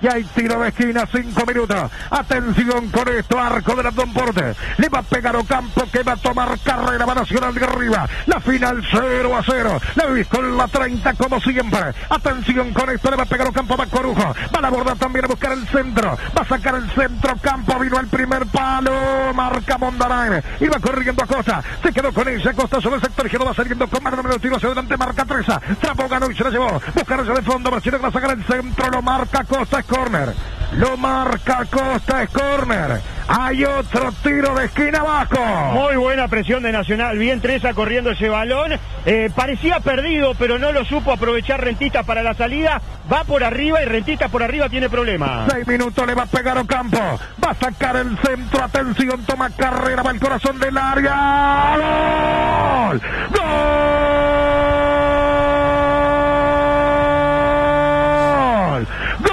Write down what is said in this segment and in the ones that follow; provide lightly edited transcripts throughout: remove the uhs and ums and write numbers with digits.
Y hay tiro de esquina, 5 minutos. Atención con esto, arco del Abdón Porte. Le va a pegar Ocampo, que va a tomar carrera, va Nacional de arriba. La final 0-0. La vivís con la 30 como siempre. Atención con esto, le va a pegar Ocampo, va Corujo. Va a la borda también a buscar el centro. Va a sacar el centro, Campo vino al primer palo. Marca Mondarain. Iba corriendo Acosta. Se quedó con ella. Acosta sobre el sector izquierdo, va saliendo con mano de tiro hacia adelante. Marca Treza. Trapo ganó y se la llevó. Buscarse de fondo. Marchino que va a sacar el centro. Lo marca Acosta, es córner. Lo marca Acosta, es córner. Hay otro tiro de esquina abajo. Muy buena presión de Nacional. Bien Treza corriendo ese balón. Parecía perdido, pero no lo supo aprovechar Rentistas para la salida. Va por arriba y Rentistas por arriba tiene problemas. 6 minutos, le va a pegar Ocampo. Va a sacar el centro. Atención, toma carrera. Va al corazón del área. ¡Gol! ¡Gol!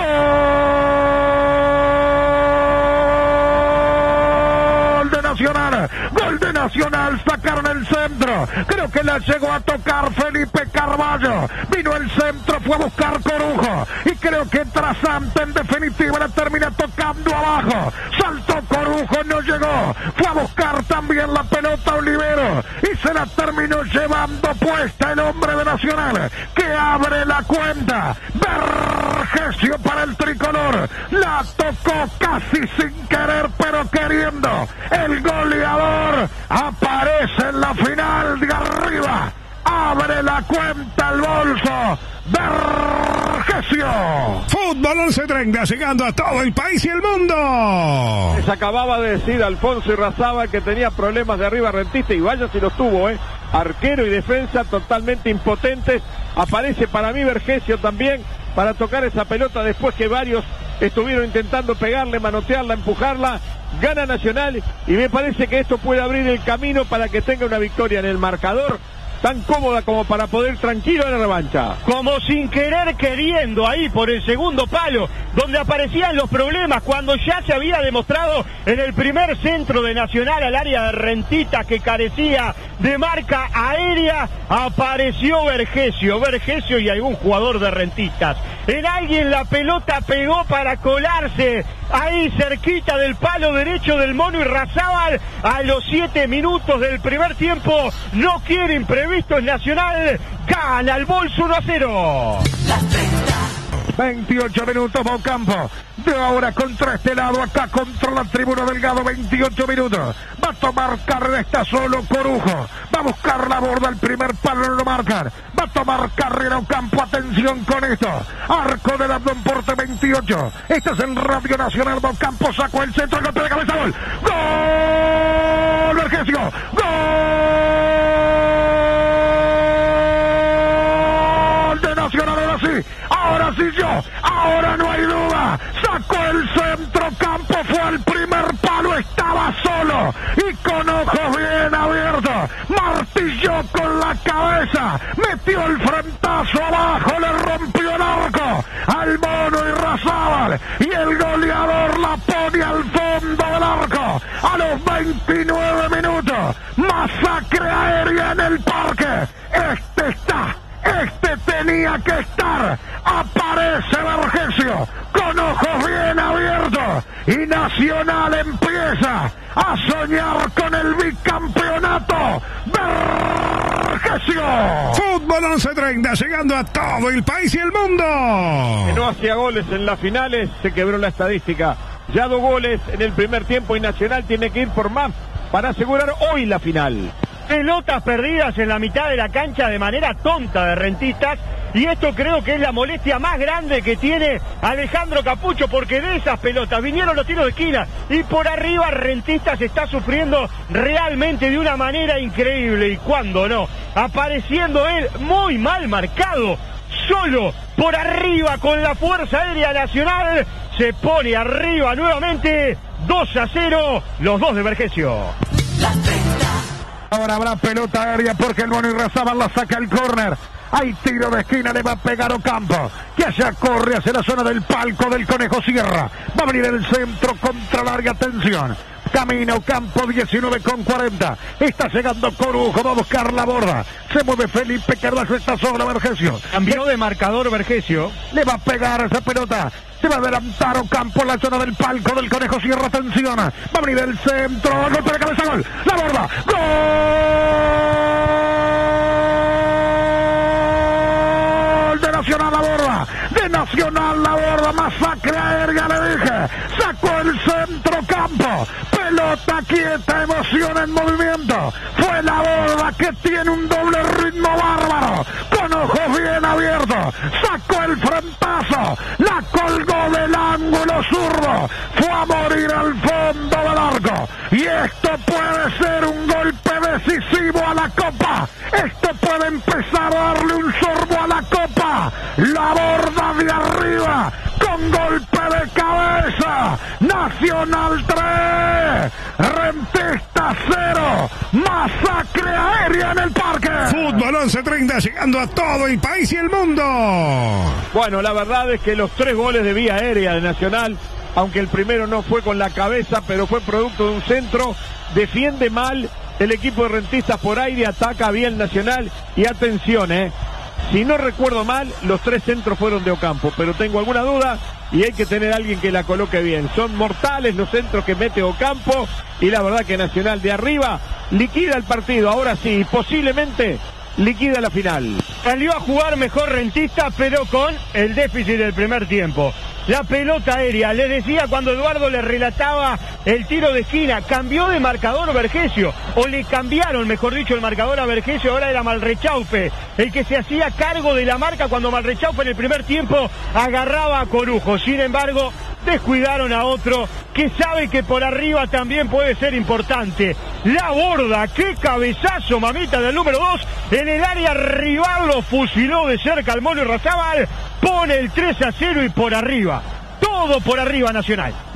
Gol de Nacional, sacaron el centro. Creo que la llegó a tocar Felipe Carballo. Vino el centro, fue a buscar Corujo. Y creo que Trasante en definitiva la termina tocando abajo. Saltó Corujo, no llegó. Fue a buscar también la pelota Olivero. Y se la terminó llevando puesta el hombre de Nacional, que abre la cuenta. Vergesio para el tricolor. La tocó casi sin querer, pero queriendo. El goleador aparece en la final de arriba. Abre la cuenta el bolso. Vergesio. Fútbol 1130, llegando a todo el país y el mundo. Les acababa de decir Alfonso Irrazábal que tenía problemas de arriba Rentista, y vaya si los tuvo, arquero y defensa totalmente impotentes. Aparece para mí Vergesio también para tocar esa pelota después que varios estuvieron intentando pegarle, manotearla, empujarla. Gana Nacional y me parece que esto puede abrir el camino para que tenga una victoria en el marcador tan cómoda como para poder tranquilo en la revancha. Como sin querer queriendo ahí por el segundo palo, donde aparecían los problemas cuando ya se había demostrado en el primer centro de Nacional al área de Rentistas que carecía de marca aérea, apareció Vergesio y algún jugador de Rentistas. En alguien la pelota pegó para colarse ahí cerquita del palo derecho del Mono Irrazábal a los 7 minutos del primer tiempo. No quiere imprevistos Nacional, gana el bolso 1-0. 28 minutos va Ocampo. De ahora contra este lado, acá contra la tribuna Delgado, 28 minutos. Va a tomar carrera, está solo Corujo. Va a buscar la borda, el primer palo no lo marcan. Va a tomar carrera Ocampo, atención con esto. Arco del Abdón Porte, 28. Estás en Radio Nacional, Ocampo sacó el centro, golpe de cabeza, gol. ¡Gol! Vergesio, ¡gol! De Nacional, ahora sí ahora no hay duda. Sacó el centro, Campo fue al primer palo, estaba solo y con ojos bien abiertos. Martilló con la cabeza, metió el frentazo abajo, le rompió el arco al Mono Irrazábal y el goleador la pone al fondo del arco. A los 29 minutos, masacre aérea en el parque. Este tenía que estar. Aparece Vergesio con ojos bien abiertos y Nacional empieza a soñar con el bicampeonato. Vergesio. Fútbol 1130, llegando a todo el país y el mundo. Que no hacía goles en las finales, se quebró la estadística. Ya 2 goles en el primer tiempo y Nacional tiene que ir por más para asegurar hoy la final. Pelotas perdidas en la mitad de la cancha de manera tonta de Rentistas, y esto creo que es la molestia más grande que tiene Alejandro Capucho, porque de esas pelotas vinieron los tiros de esquina y por arriba Rentistas está sufriendo realmente de una manera increíble. Y cuando no, apareciendo él muy mal marcado, solo por arriba con la Fuerza Aérea Nacional, se pone arriba nuevamente 2-0, los dos de Vergesio. Ahora habrá pelota aérea porque el Mono Irrazábal la saca el córner. Hay tiro de esquina, le va a pegar Ocampo, que allá corre hacia la zona del palco del Conejo Sierra. Va a venir el centro contra larga tensión. Camina Ocampo, 19:40. Está llegando Corujo, va a buscar la borda. Se mueve Felipe Carvalho, está sobre Vergesio. Cambió de marcador Vergesio. Le va a pegar esa pelota. Se va a adelantar Ocampo en la zona del palco del Conejo Sierra. Atención. Va a venir el centro. Golpe de cabeza, gol. La Borda. Gol de Nacional, La Borda. De Nacional, La Borda. Masacre aérea, le dije. Sacó el centro Campo. Pelota quieta, emoción en movimiento. Fue La Borda que tiene un doble ritmo bárbaro. Con ojos bien abiertos. Sacó el frentazo. La colgó del ángulo zurdo. Fue a morir al fondo del arco. Y esto puede ser un golpe decisivo a la Copa. Esto puede empezar a darle un sorbo a la Copa. La Borda de arriba. Con golpe de cabeza. Nacional 3. Rentista 0. Masacre aérea en el parque. Fútbol 1130 llegando a todo el país y el mundo. Bueno, la verdad es que los 3 goles de vía aérea de Nacional, aunque el primero no fue con la cabeza, pero fue producto de un centro, defiende mal el equipo de Rentistas por aire, ataca bien Nacional. Y atención, si no recuerdo mal, los 3 centros fueron de Ocampo, pero tengo alguna duda y hay que tener a alguien que la coloque bien. Son mortales los centros que mete Ocampo y la verdad que Nacional de arriba liquida el partido. Ahora sí, posiblemente liquida la final. Salió a jugar mejor Rentista, pero con el déficit del primer tiempo. La pelota aérea, les decía cuando Eduardo le relataba el tiro de esquina, cambió de marcador Vergesio, o le cambiaron, mejor dicho, el marcador a Vergesio. Ahora era Malrechaupe el que se hacía cargo de la marca cuando Malrechaupe en el primer tiempo agarraba a Corujo. Sin embargo, descuidaron a otro que sabe que por arriba también puede ser importante. La Borda, qué cabezazo, mamita, del número 2, en el área rival lo fusiló de cerca al Mono Irarrázaval, pone el 3-0 y por arriba, todo por arriba Nacional.